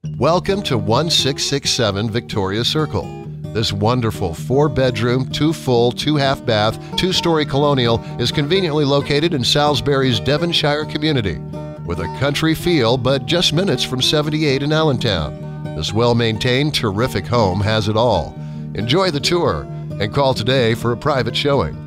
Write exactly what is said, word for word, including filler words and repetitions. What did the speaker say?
Welcome to one six six seven Victoria Circle. This wonderful four-bedroom, two-full, two-half-bath, two-story colonial is conveniently located in Salisbury's Devonshire community with a country feel but just minutes from seventy-eight in Allentown. This well-maintained, terrific home has it all. Enjoy the tour and call today for a private showing.